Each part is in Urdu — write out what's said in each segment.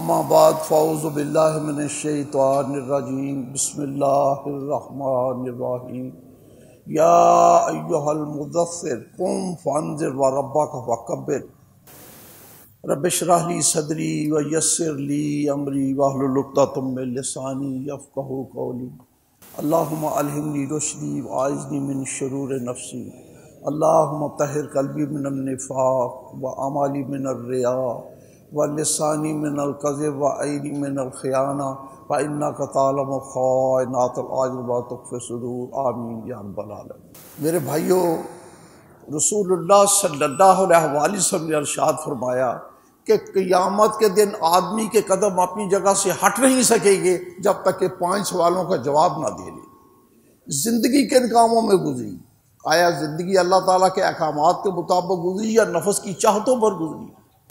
اما بعد فاعوذ باللہ من الشیطان الرجیم بسم اللہ الرحمن الرحیم یا ایہا المدثر قم فانذر وربک فکبر رب اشرح لی صدری ویسر لی امری واحلل عقدۃ من لسانی یفقہوا قولی اللہم الہمنی رشدی واعذنی من شرور نفسی اللہم طہر قلبی من النفاق وعملی من الریا ولسانی من الکذب وعینی من الخیانہ فإنک تعلم خائنۃ الأعین وتخفی الصدور آمین یا رب العالمین۔ میرے بھائیو، رسول اللہ صلی اللہ علیہ وآلہ وسلم نے ارشاد فرمایا کہ قیامت کے دن آدمی کے قدم اپنی جگہ سے ہٹ نہیں سکیں گے جب تک کہ 5 سوالوں کا جواب نہ دے لے۔ زندگی کن کاموں میں گزری؟ آیا زندگی اللہ تعالیٰ کے احکامات کے مطابق گزری یا نفس کی چاہتوں پر گزری؟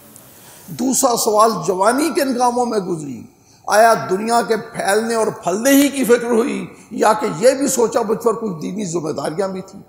دوسرا سوال، جوانی کن کاموں میں گزری؟ آیا دنیا کے پھیلنے اور پھلنے ہی کی فکر ہوئی یا کہ یہ بھی سوچا مجھ پر کچھ دینی ذمہ داریاں بھی تھیں؟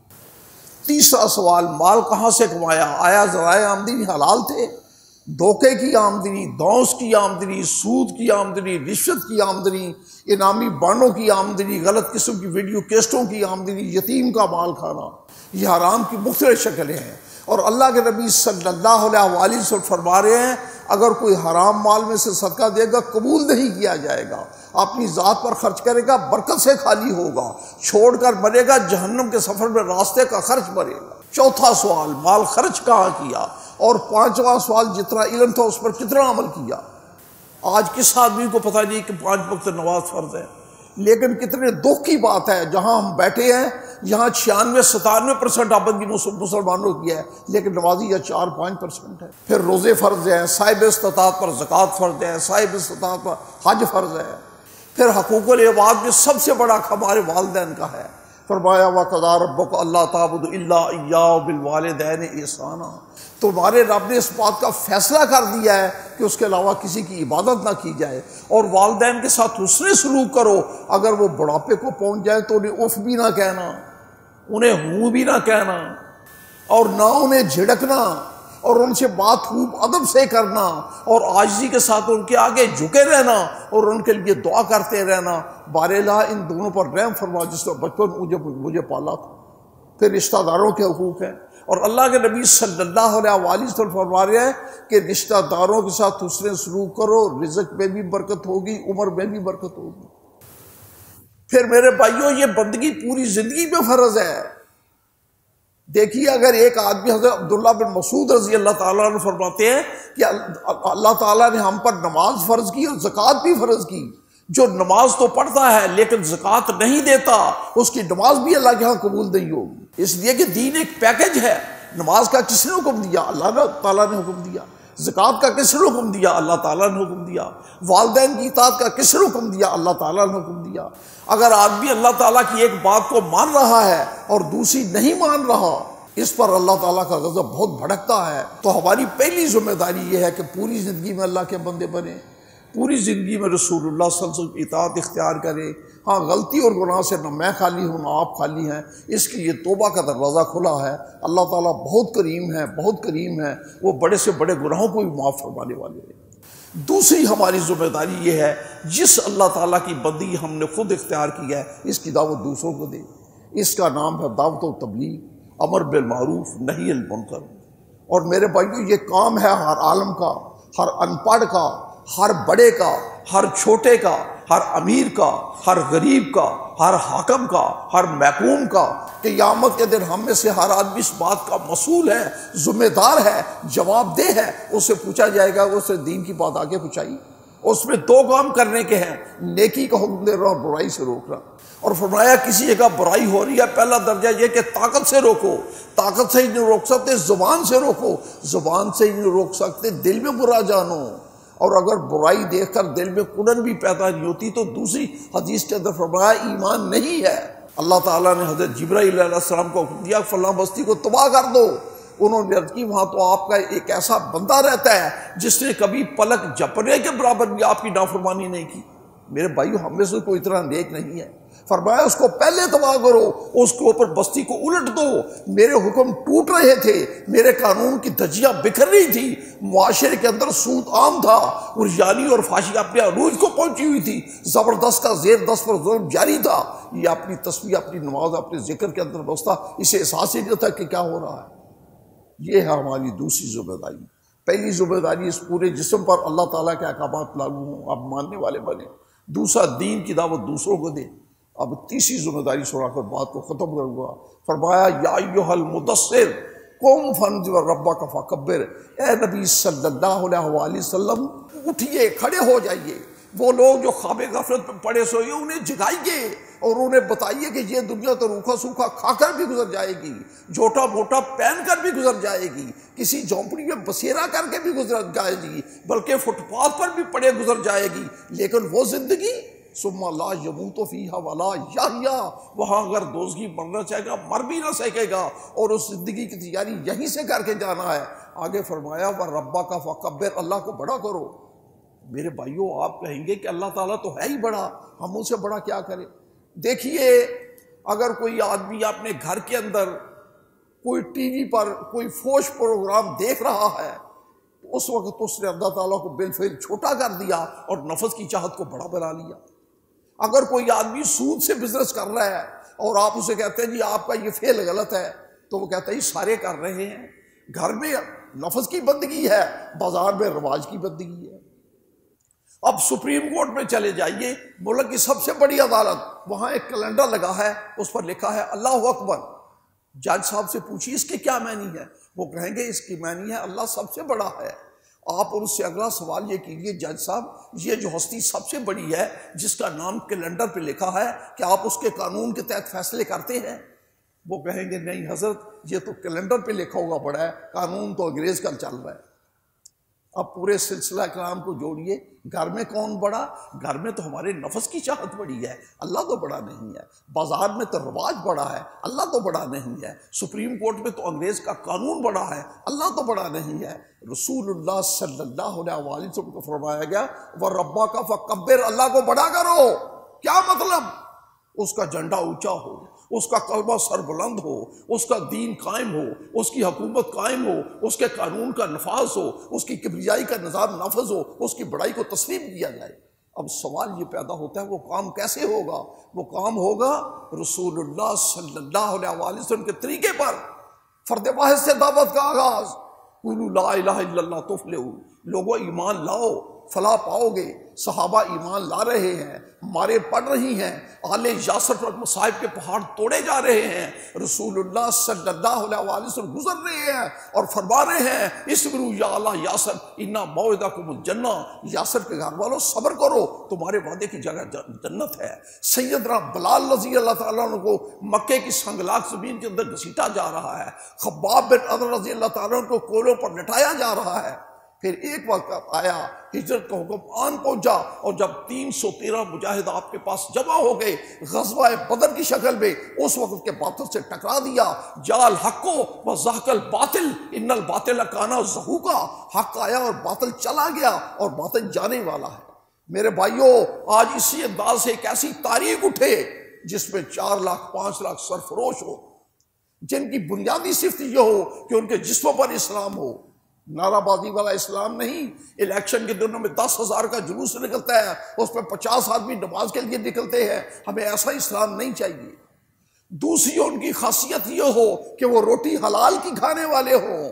تیسرا سوال، مال کہاں سے کمایا؟ آیا ذرائع آمدنی حلال تھے؟ دھوکے کی آمدنی، دھونس کی آمدنی، سود کی آمدنی، رشوت کی آمدنی، انعامی بانڈوں کی آمدنی، غلط قسم کی ویڈیو کیسٹوں کی آمدنی، یتیم کا مال کھانا، یہ حرام کی مختلف شکلیں ہیں۔ اور اللہ کے نبی صلی اللہ علیہ وآلہ وسلم فرما رہے ہیں اگر کوئی حرام مال میں سے صدقہ دے گا قبول نہیں کیا جائے گا، اپنی ذات پر خرچ کرے گا برکت سے خالی ہوگا، چھوڑ کر مرے گا جہنم کے سفر میں راستے کا خرچ مرے گا۔ چوتھا سوال، مال خرچ کہاں کیا؟ اور پانچواں سوال، جتنا علم تھا اس پر کتنا عمل کیا؟ آج کس آدمی کو پتہ نہیں کہ 5 وقت نماز فرض ہے، لیکن کتنے دکھ کی بات ہے جہاں ہم بیٹھے ہیں یہاں 96-97% آبادی مسلمانوں کی ہے، لیکن نمازی یا 4-5% ہے۔ پھر روزے فرض ہیں، صاحب استطاعت پر زکوٰۃ فرض ہے، صاحب استطاعت پر حج فرض ہے۔ پھر حقوق العباد میں سب سے بڑا حق ہمارے والدین کا ہے۔ فرمایا وَقَضَىٰ رَبُّكَ أَلَّا تَعْبُدُوا إِلَّا إِيَّاهُ وَبِالْوَالِدَيْنِ إِحْسَانًا۔ تمہارے رب نے اس بات کا فیصلہ کر دیا ہے کہ اس کے علاوہ کسی کی عبادت نہ کی جائے، اور والدین کے ساتھ حسن سلوک کرو۔ اگر وہ بڑھاپے کو پہنچ جائے تو انہیں اف بھی نہ کہنا، انہیں ہوں بھی نہ کہنا، اور نہ انہیں جھڑکنا، اور ان سے بات خوب ادب سے کرنا، اور عاجزی کے ساتھ ان کے آگے جھکے رہنا اور ان کے لیے دعا کرتے رہنا۔ بار الہ ان دونوں پر رحم فرما جس نے بچپن مجھے پالا تھا۔ پھر رشتہ داروں کے حقوق ہیں، اور اللہ کے نبی صلی اللہ علیہ وآلہ وسلم فرما رہے ہیں کہ رشتہ داروں کے ساتھ حسن سلوک کرو، رزق میں بھی برکت ہوگی، عمر میں بھی برکت ہوگی۔ پھر میرے بھائیوں، یہ بندگی پوری زندگی میں فرض ہے۔ دیکھیے، اگر ایک آدمی، حضرت عبداللہ بن مسعود رضی اللہ تعالیٰ عنہ فرماتے ہیں کہ اللہ تعالیٰ نے ہم پر نماز فرض کی اور زکوٰۃ بھی فرض کی۔ جو نماز تو پڑھتا ہے لیکن زکوٰۃ نہیں دیتا، اس کی نماز بھی اللہ کے ہاں قبول نہیں ہوگی، اس لیے کہ دین ایک پیکج ہے۔ نماز کا کس نے حکم دیا؟ اللہ تعالیٰ نے حکم دیا۔ زکوٰۃ کا کس نے حکم دیا؟ اللہ تعالیٰ نے حکم دیا۔ والدین کی اطاعت کا کس نے حکم دیا؟ اللہ تعالیٰ نے حکم دیا۔ اگر آدمی اللہ تعالیٰ کی ایک بات کو مان رہا ہے اور دوسری نہیں مان رہا، اس پر اللہ تعالیٰ کا غضب بہت بھڑکتا ہے۔ تو ہماری پہلی ذمہ داری یہ ہے کہ پوری زندگی میں اللہ کے بندے بنے، پوری زندگی میں رسول اللہ صلی اللہ علیہ وسلم کی اطاعت اختیار کرے۔ ہاں، غلطی اور گناہ سے نہ میں خالی ہوں نہ آپ خالی ہیں، اس کے لیے توبہ کا دروازہ کھلا ہے۔ اللہ تعالیٰ بہت کریم ہے، بہت کریم ہے، وہ بڑے سے بڑے گناہوں کو بھی معاف فرمانے والے ہیں۔ دوسری ہماری ذمہ داری یہ ہے، جس اللہ تعالیٰ کی بندگی ہم نے خود اختیار کی ہے اس کی دعوت دوسروں کو دے۔ اس کا نام ہے دعوت و تبلیغ، امر بالمعروف نہی عن المنکر۔ اور میرے بھائیو، یہ کام ہے ہر عالم کا، ہر ان پڑھ کا، ہر بڑے کا، ہر چھوٹے کا، ہر امیر کا، ہر غریب کا، ہر حاکم کا، ہر محکوم کا۔ قیامت کے دن ہم میں سے ہر آدمی اس بات کا مسئول ہے، ذمہ دار ہے، جواب دہ ہے۔ اس سے پوچھا جائے گا، اس سے دین کی بات آگے پہنچائی۔ اس میں 2 کام کرنے کے ہیں، نیکی کا حکم دے رہا اور برائی سے روک رہا۔ اور فرمایا کسی جگہ برائی ہو رہی ہے، پہلا درجہ یہ کہ طاقت سے روکو، طاقت سے ہی نہیں روک سکتے، زبان سے روکو، زبان سے ہی نہیں روک سکتے، دل میں برا جانو۔ اور اگر برائی دیکھ کر دل میں کڑن بھی پیدا نہیں ہوتی تو دوسری حدیث کے اندر فرمایا ایمان نہیں ہے۔ اللہ تعالیٰ نے حضرت جبرائیل علیہ السلام کو حکم دیا فلاں بستی کو تباہ کر دو۔ انہوں نے عرض کی وہاں تو آپ کا ایک ایسا بندہ رہتا ہے جس نے کبھی پلک جھپنے کے برابر بھی آپ کی نافرمانی نہیں کی۔ میرے بھائیو ہم میں سے کوئی اتنا نیک نہیں ہے. فرمایا اس کو پہلے تباہ کرو، اس کے اوپر بستی کو الٹ دو. میرے حکم ٹوٹ رہے تھے، میرے قانون کی دھجیاں بکھر رہی تھی، معاشرے کے اندر سود عام تھا، اور یعنی اور فحاشی اپنے عروج کو پہنچی ہوئی تھی، زبردست کا زیر دست پر ظلم جاری تھا. یہ اپنی تسبیح، اپنی نماز، اپنے ذکر کے اندر بستا، اسے احساس ہی نہیں تھا کہ کیا ہو رہا ہے. یہ ہے ہماری دوسری ذمہ داری. پہلی ذمہ داری اس پورے جسم پر اللہ تعالیٰ کے احکامات لاگو ہوں، آپ ماننے والے بنے. دوسرا دین کی دعوت دوسروں کو دے. اب تیسری ذمہ داری سنا کر بات کو ختم کروں گا. فرمایا یا ایھا المدثر قم فانذر ربک فکبر. اے نبی صلی اللہ علیہ وآلہ وسلم اٹھیے، کھڑے ہو جائیے. وہ لوگ جو خواب غفلت میں پڑے سوئے انہیں جگائیے اور انہیں بتائیے کہ یہ دنیا تو روکھا سوکھا کھا کر بھی گزر جائے گی، جھوٹا موٹا پہن کر بھی گزر جائے گی، کسی جھونپڑی میں بسیرا کر کے بھی گزر جائے گی، بلکہ فٹ پاتھ پر بھی پڑے گزر جائے گی. لیکن وہ زندگی ثم لا یموت فیہا ولا یحیا، وہاں اگر دوزخی مرنا چاہے گا مر بھی نہ سکے گا، اور اس زندگی کی تیاری یہیں سے کر کے جانا ہے. آگے فرمایا وَرَبَّكَ فَكَبِّرْ، اللہ کو بڑا کرو. میرے بھائیوں آپ کہیں گے کہ اللہ تعالیٰ تو ہے ہی بڑا، ہم ان سے بڑا کیا کریں؟ دیکھیے اگر کوئی آدمی اپنے گھر کے اندر کوئی ٹی وی پر کوئی فوش پروگرام دیکھ رہا ہے تو اس وقت اس نے اللہ تعالیٰ کو بالفعل چھوٹا کر دیا اور نفس کی چاہت کو بڑا بنا لیا. اگر کوئی آدمی سود سے بزنس کر رہا ہے اور آپ اسے کہتے ہیں جی آپ کا یہ فعل غلط ہے، تو وہ کہتا ہے یہ سارے کر رہے ہیں. گھر میں نفس کی بندگی ہے، بازار میں رواج کی بندگی ہے. اب سپریم کورٹ میں چلے جائیے، ملک کی سب سے بڑی عدالت، وہاں ایک کیلنڈر لگا ہے، اس پر لکھا ہے اللہ اکبر. جج صاحب سے پوچھیے اس کے کیا معنی ہے؟ وہ کہیں گے اس کی معنی ہے اللہ سب سے بڑا ہے. آپ ان سے اگلا سوال یہ کیجیے جج صاحب یہ جو ہستی سب سے بڑی ہے جس کا نام کیلنڈر پہ لکھا ہے، کیا آپ اس کے قانون کے تحت فیصلے کرتے ہیں؟ وہ کہیں گے نہیں حضرت، یہ تو کیلنڈر پہ لکھا ہوا بڑا ہے، قانون تو انگریز کا چل رہا ہے. اب پورے سلسلہ کلام کو جوڑیے، گھر میں کون بڑا؟ گھر میں تو ہمارے نفس کی چاہت بڑی ہے، اللہ تو بڑا نہیں ہے. بازار میں تو رواج بڑا ہے، اللہ تو بڑا نہیں ہے. سپریم کورٹ میں تو انگریز کا قانون بڑا ہے، اللہ تو بڑا نہیں ہے. رسول اللہ صلی اللہ علیہ وسلم کو فرمایا گیا وَرَبَّكَ فَكَبِّرْ، اللہ کو بڑا کرو. کیا مطلب؟ اس کا جھنڈا اونچا ہو، اس کا کلمہ سر بلند ہو، اس کا دین قائم ہو، اس کی حکومت قائم ہو، اس کے قانون کا نفاذ ہو، اس کی کبریائی کا نظام نافذ ہو، اس کی بڑائی کو تسلیم کیا جائے. اب سوال یہ پیدا ہوتا ہے وہ کام کیسے ہوگا؟ وہ کام ہوگا رسول اللہ صلی اللہ علیہ وآلہ وسلم کے طریقے پر. فرد واحد سے دعوت کا آغاز، قولوا لا الہ الا اللہ تفلحوا، لوگوں ایمان لاؤ فلاح پاؤ گے. صحابہ ایمان لا رہے ہیں، مارے پڑ رہی ہیں، آل یاسر پر مصائب کے پہاڑ توڑے جا رہے ہیں. رسول اللہ صلی اللہ علیہ وآلہ وسلم گزر رہے ہیں اور فرما رہے ہیں اصبروا یا آل یاسر انا موعدکم الجنہ، یاسر کے گھر والوں صبر کرو، تمہارے وعدے کی جگہ جنت ہے. سیدنا بلال رضی اللہ تعالیٰ عنہ کو مکے کی سنگلاخ زمین کے اندر گھسیٹا جا رہا ہے، خباب بن عدر رضی اللہ تعالیٰ عنہ کو کوئلوں پر لٹایا جا رہا ہے. پھر ایک وقت آیا، ہجرت کا حکم آن پہنچا، اور جب 313 مجاہد آپ کے پاس جمع ہو گئے غزوہ بدر کی شکل میں، اس وقت کے باطل سے ٹکرا دیا. جا الحق وزهق الباطل ان الباطل کان زہوقا، حق آیا اور باطل چلا گیا اور باطل جانے والا ہے. میرے بھائیوں آج اسی انداز سے ایک ایسی تاریخ اٹھے جس میں 4 لاکھ 5 لاکھ سرفروش ہو، جن کی بنیادی صفت یہ ہو کہ ان کے جسموں پر اسلام ہو. نعرہ بازی والا اسلام نہیں. الیکشن کے دنوں میں 10,000 کا جلوس نکلتا ہے، اس میں 50 آدمی نماز کے لیے نکلتے ہیں. ہمیں ایسا اسلام نہیں چاہیے. دوسری ان کی خاصیت یہ ہو کہ وہ روٹی حلال کی کھانے والے ہوں.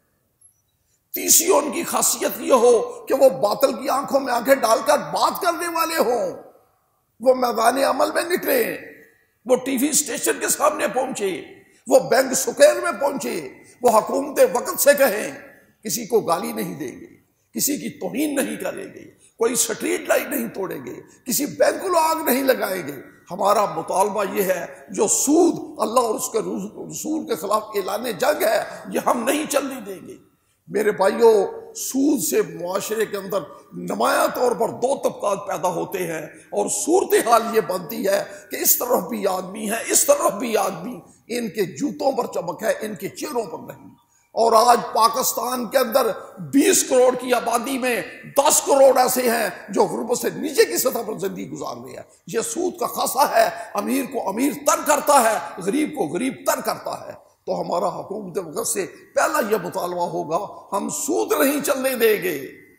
تیسری ان کی خاصیت یہ ہو کہ وہ باطل کی آنکھوں میں آنکھیں ڈال کر بات کرنے والے ہوں. وہ میدان عمل میں نکلے، وہ ٹی وی اسٹیشن کے سامنے پہنچے، وہ بینک سکیر میں پہنچے، وہ حکومت وقت سے کہیں کسی کو گالی نہیں دیں گے، کسی کی توہین نہیں کریں گے، کوئی سٹریٹ لائٹ نہیں توڑیں گے، کسی بینک کو آگ نہیں لگائیں گے. ہمارا مطالبہ یہ ہے جو سود اللہ اور اس کے رسول کے خلاف اعلان جنگ ہے یہ ہم نہیں چلنے دیں گے. میرے بھائیوں سود سے معاشرے کے اندر نمایاں طور پر 2 طبقات پیدا ہوتے ہیں، اور صورتحال یہ بنتی ہے کہ اس طرف بھی آدمی ہے، اس طرف بھی آدمی. ان کے جوتوں پر چمک ہے، ان کے چہروں پر نہیں. اور آج پاکستان کے اندر 20 کروڑ کی آبادی میں 10 کروڑ ایسے ہیں جو غربت سے نیچے کی سطح پر زندگی گزار رہے ہیں۔ یہ سود کا خاصہ ہے، امیر کو امیر تر کرتا ہے، غریب کو غریب تر کرتا ہے۔ تو ہمارا حکومت وقت سے پہلا یہ مطالبہ ہوگا، ہم سود نہیں چلنے دیں گے۔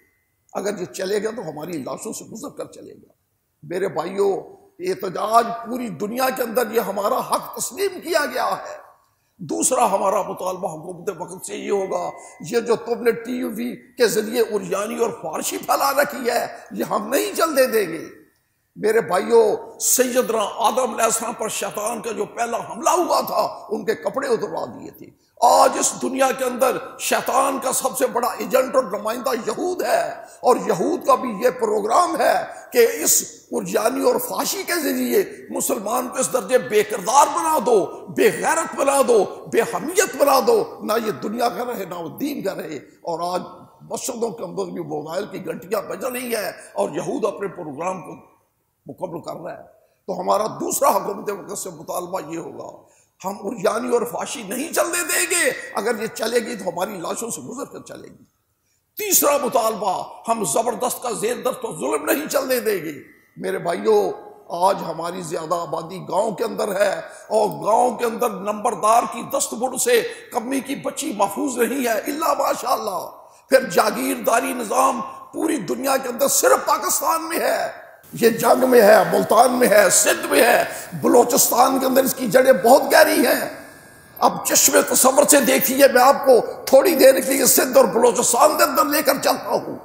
اگر یہ چلے گا تو ہماری لاشوں سے گزر کر چلے گا۔ میرے بھائیوں، احتجاج پوری دنیا کے اندر یہ ہمارا حق تسلیم کیا گیا ہے۔ دوسرا ہمارا مطالبہ حکومت وقت سے یہ ہوگا، یہ جو تم نے ٹی وی کے ذریعے عریانی اور فارسی پھیلا رکھی ہے، یہ ہم نہیں چلنے دیں گے۔ میرے بھائیوں، سیدنا آدم علیہ السلام پر شیطان کا جو پہلا حملہ ہوا تھا، ان کے کپڑے اتروا دیے تھے۔ آج اس دنیا کے اندر شیطان کا سب سے بڑا ایجنٹ اور نمائندہ یہود ہے، اور یہود کا بھی یہ پروگرام ہے کہ اس عریانی اور فحاشی کے ذریعے مسلمان کو اس درجے بے کردار بنا دو، بے غیرت بنا دو، بے حمیت بنا دو، نہ یہ دنیا کا رہے نہ وہ دین کا رہے۔ اور آج مسجدوں کے اندر بھی موبائل کی گھنٹیاں بج رہی ہیں اور یہود اپنے پروگرام کو مکمل کر رہا ہے۔ تو ہمارا دوسرا حکومت وقت سے مطالبہ یہ ہوگا، ہم عریانی اور فحاشی نہیں چلنے دیں گے۔ اگر یہ چلے گی تو ہماری لاشوں سے گزر کر چلے گی۔ تیسرا مطالبہ، ہم زبردست کا زیر دست اور ظلم نہیں چلنے دیں گے۔ میرے بھائیوں، آج ہماری زیادہ آبادی گاؤں کے اندر ہے، اور گاؤں کے اندر نمبردار کی دستبرد سے کمی کی بچی محفوظ نہیں ہے الا ماشاءاللہ۔ پھر جاگیرداری نظام پوری دنیا کے اندر صرف پاکستان میں ہے۔ یہ جنگ میں ہے، ملتان میں ہے، سندھ میں ہے، بلوچستان کے اندر اس کی جڑیں بہت گہری ہیں۔ اب چشم تصور سے دیکھیے، میں آپ کو تھوڑی دیر کے لیے سندھ اور بلوچستان کے اندر لے کر چلتا ہوں۔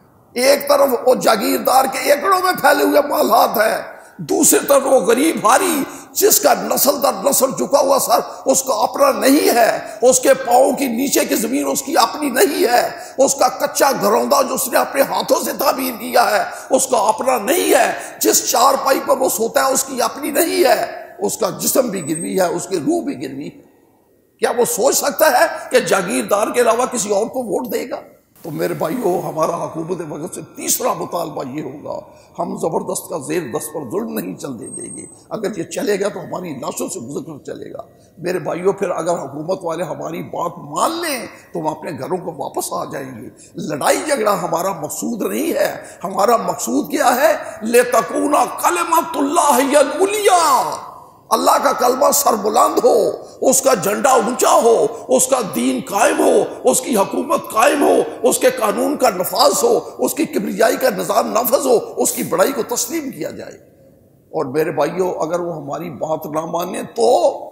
ایک طرف وہ جاگیردار کے ایکڑوں میں پھیلے ہوئے مالات ہیں، دوسری طرف وہ غریب ہاری جس کا نسل در نسل جھکا ہوا سر اس کا اپنا نہیں ہے، اس کے پاؤں کی نیچے کی زمین اس کی اپنی نہیں ہے، اس کا کچا گھروندہ جو اس نے اپنے ہاتھوں سے تعمیر کیا ہے اس کا اپنا نہیں ہے، جس چارپائی پر وہ سوتا ہے اس کی اپنی نہیں ہے، اس کا جسم بھی گروی ہے، اس کی روح بھی گروی ہے۔ کیا وہ سوچ سکتا ہے کہ جاگیردار کے علاوہ کسی اور کو ووٹ دے گا؟ تو میرے بھائیوں، ہمارا حکومت وقت سے تیسرا مطالبہ یہ ہوگا، ہم زبردست کا زیر دست پر ظلم نہیں چلنے دیں گے۔ اگر یہ چلے گا تو ہماری لاشوں سے گزر کر چلے گا۔ میرے بھائیوں، پھر اگر حکومت والے ہماری بات مان لیں تو ہم اپنے گھروں کو واپس آ جائیں گے۔ لڑائی جھگڑا ہمارا مقصود نہیں ہے، ہمارا مقصود کیا ہے؟ لِتَكُونَ كَلِمَةُ اللَّهِ هِيَ الْعُلْيَا، اللہ کا کلمہ سر بلند ہو، اس کا جھنڈا اونچا ہو، اس کا دین قائم ہو، اس کی حکومت قائم ہو، اس کے قانون کا نفاذ ہو، اس کی کبریائی کا نظام نافذ ہو، اس کی بڑائی کو تسلیم کیا جائے۔ اور میرے بھائیوں، اگر وہ ہماری بات نہ مانے تو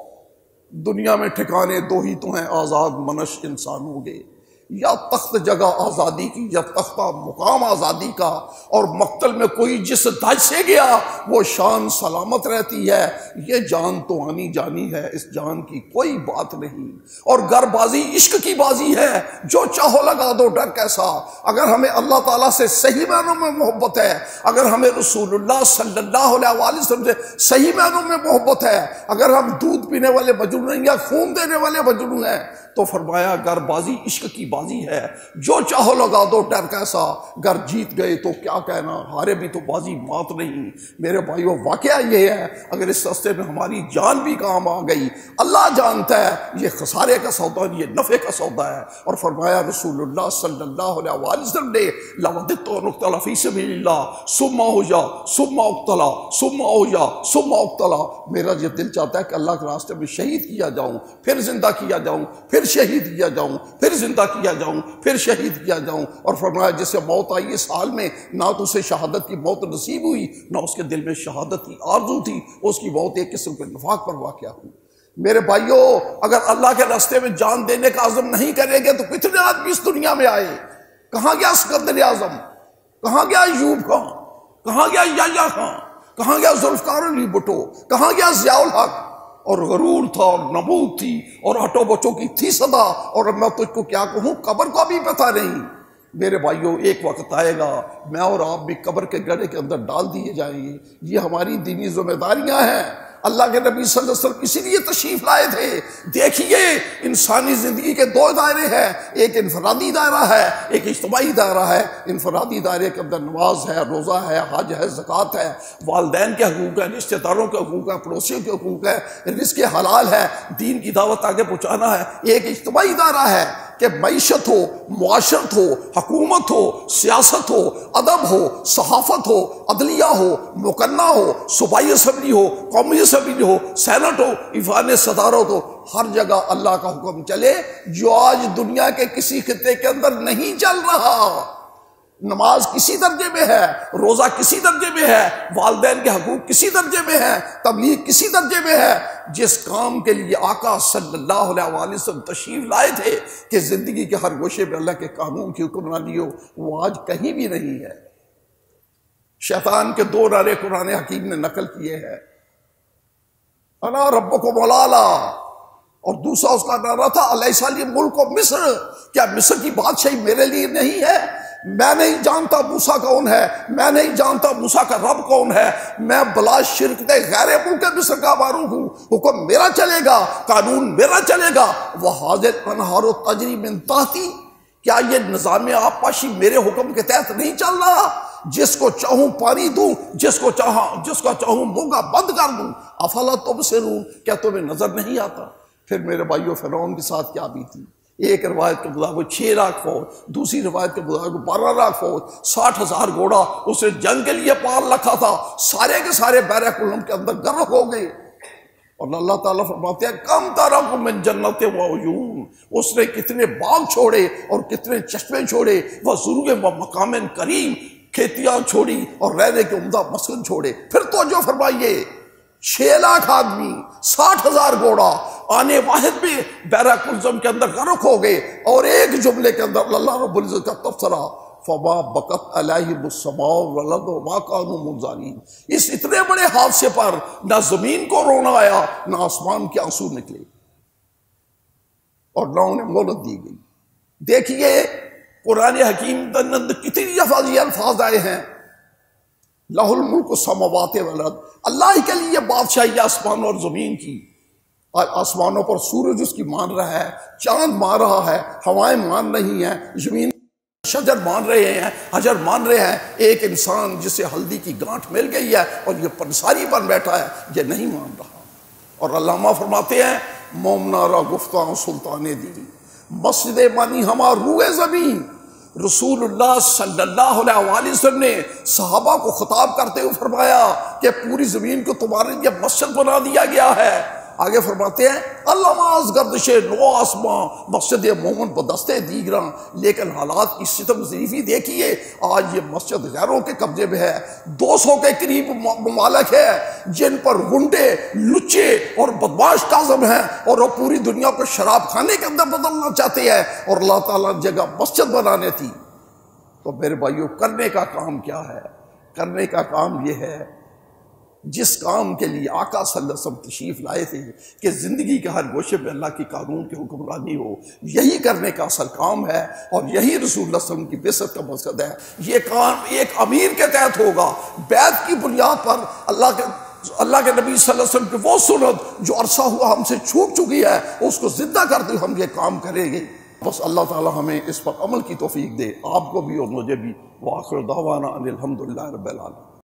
دنیا میں ٹھکانے دو ہی تو ہیں، آزاد منش انسانوں کے، یا تخت جگہ آزادی کی یا تختہ مقام آزادی کا، اور مقتل میں کوئی جس دھج سے گیا وہ شان سلامت رہتی ہے۔ یہ جان تو آنی جانی ہے، اس جان کی کوئی بات نہیں، اور گر بازی عشق کی بازی ہے، جو چاہو لگا دو ڈر کیسا۔ اگر ہمیں اللہ تعالیٰ سے صحیح معنوں میں محبت ہے، اگر ہمیں رسول اللہ صلی اللہ علیہ وآلہ وسلم سے صحیح معنوں میں محبت ہے، اگر ہم دودھ پینے والے مجنون نہیں یا خون دینے والے مجنون ہیں، تو فرمایا گر بازی عشق کی بازی ہے، جو چاہو لگا دو ڈر کیسا۔ گر جیت گئے تو کیا کہنا، ہارے بھی تو بازی مات نہیں۔ میرے بھائیوں، واقعہ یہ ہے، اگر اس راستے میں ہماری جان بھی کام آ گئی، اللہ جانتا ہے یہ خسارے کا سودا نہیں، یہ نفع کا سودا ہے۔ اور فرمایا رسول اللہ صلی اللہ علیہ وآلہ وسلم نے، لَوَدِدتُّ أَنْ أُقْتَلَ فِي سَبِيلِ اللَّهِ ثُمَّ أُحْيَا ثُمَّ أُقْتَلَ ثُمَّ أُحْيَا ثُمَّ أُقْتَلَ۔ میرا یہ دل چاہتا ہے کہ اللہ کے راستے میں شہید کیا جاؤں، پھر زندہ کیا جاؤں، پھر شہید کیا جاؤں، پھر زندہ کیا جاؤں، پھر شہید کیا جاؤں۔ اور فرمایا جسے موت آئی اس حال میں، نہ تو اسے شہادت کی موت نصیب ہوئی، نہ اس کے دل میں شہادت کی آرزو تھی، اس کی موت ایک قسم کے نفاق پر واقع ہوئی۔ میرے بھائیوں، اگر اللہ کے راستے میں جان دینے کا عزم نہیں کریں گے تو کتنے آدمی اس دنیا میں آئے؟ کہاں گیا اسکندر اعظم؟ کہاں گیا ایوب خان؟ کہاں گیا یحییٰ خان؟ کہاں گیا ذوالفقار علی بھٹو؟ کہاں گیا ضیاء الحق؟ اور غرور تھا اور نبوت تھی اور ہٹو بچوں کی تھی صدا، اور میں تجھ کو کیا کہوں، قبر کو بھی پتہ نہیں۔ میرے بھائیوں، ایک وقت آئے گا میں اور آپ بھی قبر کے گڑھے کے اندر ڈال دیے جائیں گے۔ یہ ہماری دینی ذمہ داریاں ہیں۔ اللہ کے نبی صلی اللہ علیہ وسلم اسی لیے تشریف لائے تھے۔ دیکھیے، انسانی زندگی کے دو دائرے ہیں، ایک انفرادی دائرہ ہے، ایک اجتماعی دائرہ ہے۔ انفرادی دائرے کے اندر نماز ہے، روزہ ہے، حج ہے، زکوٰۃ ہے، والدین کے حقوق ہیں، رشتہ داروں کے حقوق ہیں، پڑوسیوں کے حقوق ہیں، رزق حلال ہے، دین کی دعوت آگے پہنچانا ہے۔ ایک اجتماعی دائرہ ہے کہ معیشت ہو، معاشرت ہو، حکومت ہو، سیاست ہو، ادب ہو، صحافت ہو، عدلیہ ہو، مقننہ ہو، صوبائی اسمبلی ہو، قومی اسمبلی ہو، سینٹ ہو، ایوان صدارت ہو، ہر جگہ اللہ کا حکم چلے، جو آج دنیا کے کسی خطے کے اندر نہیں چل رہا۔ نماز کسی درجے میں ہے، روزہ کسی درجے میں ہے، والدین کے حقوق کسی درجے میں ہے، تبلیغ کسی درجے میں ہے۔ جس کام کے لیے آقا صلی اللہ علیہ وآلہ وسلم تشریف لائے تھے کہ زندگی کے ہر گوشے میں اللہ کے قانون کی حکمرانی ہو، وہ آج کہیں بھی نہیں ہے۔ شیطان کے دو نعرے قرآن حکیم نے نقل کیے ہیں، انا ربکم الاعلی، اور دوسرا اس کا نعرہ تھا الیس لی ملک مصر، کیا مصر کی بادشاہی میرے لیے نہیں ہے؟ میں نہیں جانتا موسیٰ کون ہے، میں نہیں جانتا موسیٰ کا رب کون ہے، میں بلا شرک دے غیر ملک مصر کا معروف ہوں، حکم میرا چلے گا، قانون میرا چلے گا۔ وَهَذِهِ الْأَنْهَارُ تَجْرِي مِن تَحْتِي، کیا یہ نظام آبپاشی میرے حکم کے تحت نہیں چل رہا؟ جس کو چاہوں پانی دوں، جس کو چاہوں موگا بند کر دوں۔ افلا تبصرون، کیا تمہیں نظر نہیں آتا؟ پھر میرے بھائیو فرعون کے ساتھ کیا بھی تھی؟ ایک روایت کے مطابق 6 لاکھ فوج، دوسری روایت کے مطابق 12 لاکھ فوج، 60,000 گھوڑا اس نے جنگ کے لیے پال رکھا تھا، سارے کے سارے بحر العلم کے اندر غرق ہو گئے۔ اور اللہ تعالیٰ فرماتے ہیں کم ترک من جنت و عیون، اس نے کتنے باغ چھوڑے اور کتنے چشمے چھوڑے، وہ ضرور و مقام کریم، کھیتیاں چھوڑی اور رہنے کے عمدہ مسکن چھوڑے۔ پھر توجہ فرمائیے، 6 لاکھ آدمی، 60,000 گھوڑا، آنے واحد میں بحر العلم کے اندر غرق ہو گئے، اور ایک جملے کے اندر اللہ رب العزت کا تبصرہ فما بکت علیہم السماء والارض وما كانوا منظرین۔ اس اتنے بڑے حادثے پر نہ زمین کو رونا آیا، نہ آسمان کے آنسو نکلے، اور نہ انہیں مہلت دی گئی۔ دیکھیے قرآن حکیم اندر کتنی یہ الفاظ آئے ہیں، لہ الملک السماوات والارض، اللہ ہی کے لیے بادشاہی آسمان اور زمین کی۔ آسمانوں پر سورج اس کی مان رہا ہے، چاند مان رہا ہے، ہوائیں مان رہی ہیں، زمین شجر مان رہے ہیں، حجر مان رہے ہیں۔ ایک انسان جسے ہلدی کی گانٹھ مل گئی ہے اور یہ پنساری بن بیٹھا ہے، یہ نہیں مان رہا۔ اور علامہ فرماتے ہیں مومنا را گفتاں سلطان دی، مسجد مانی ہما روئے زمین۔ رسول اللہ صلی اللہ علیہ وآلہ وسلم نے صحابہ کو خطاب کرتے ہوئے فرمایا کہ پوری زمین کو تمہارے لیے مسجد بنا دیا گیا ہے۔ آگے فرماتے ہیں اللہ از گردش نو آسماں مسجد مومن بدستے دیگراں، لیکن حالات کی ستم ظریفی دیکھیے، آج یہ مسجد غیروں کے قبضے میں ہے۔ 200 کے قریب ممالک ہے جن پر گنڈے، لچے اور بدماش کاظم ہیں، اور وہ پوری دنیا کو شراب خانے کے اندر بدلنا چاہتے ہیں، اور اللہ تعالیٰ نے جگہ مسجد بنانے تھی۔ تو میرے بھائیوں، کرنے کا کام کیا ہے؟ کرنے کا کام یہ ہے جس کام کے لیے آقا صلی اللہ علیہ وسلم تشریف لائے تھے کہ زندگی کے ہر گوشے میں اللہ کی قانون کی حکمرانی ہو، یہی کرنے کا اصل کام ہے، اور یہی رسول اللہ صلی اللہ علیہ وسلم کی بعثت کا مقصد ہے۔ یہ کام ایک امیر کے تحت ہوگا، بیعت کی بنیاد پر اللہ کے نبی صلی اللہ علیہ وسلم کی وہ سنت جو عرصہ ہوا ہم سے چھوٹ چکی ہے، اس کو زندہ کرتے ہوئے ہم یہ کام کریں گے۔ بس اللہ تعالی ہمیں اس پر عمل کی توفیق دے، آپ کو بھی اور مجھے بھی۔ وآخر دعوانا ان الحمدللہ رب العالمین۔